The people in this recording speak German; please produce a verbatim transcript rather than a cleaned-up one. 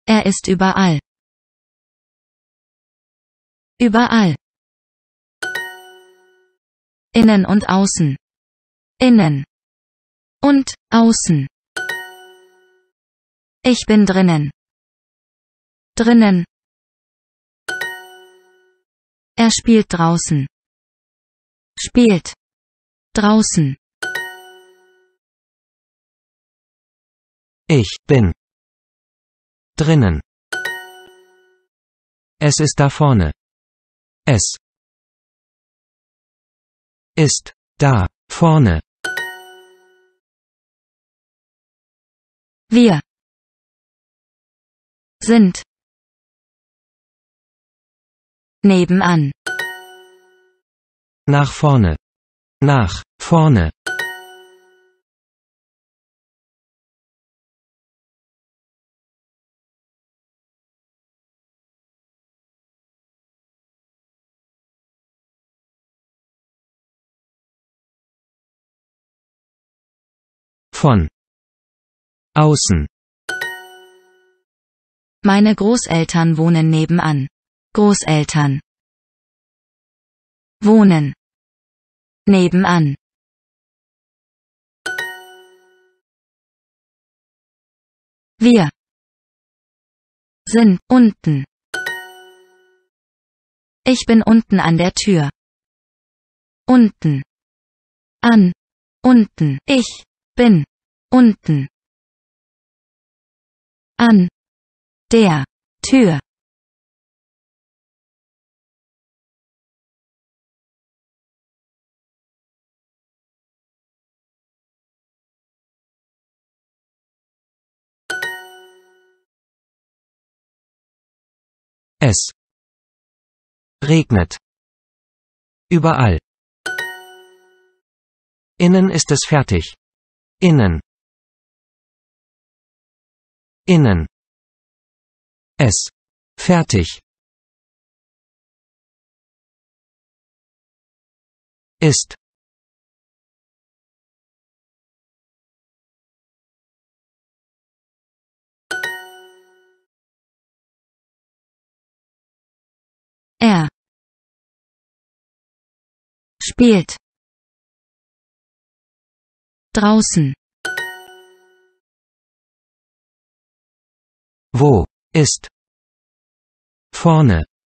Er ist überall. Überall. Innen und außen. Innen. Und außen. Ich bin drinnen. Drinnen. Er spielt draußen. Spielt. Draußen. Ich bin drinnen. Es ist da vorne. Es ist da vorne. Wir sind nebenan. Nach vorne. Nach vorne. Von außen. Meine Großeltern wohnen nebenan. Großeltern. Wohnen. Nebenan. Wir sind unten. Ich bin unten an der Tür. Unten. An. Unten. Ich bin unten. An der Tür. Es regnet. Überall. Innen ist es fertig. Innen. Innen. Es. Fertig. Ist. Er spielt draußen. Wo ist vorne?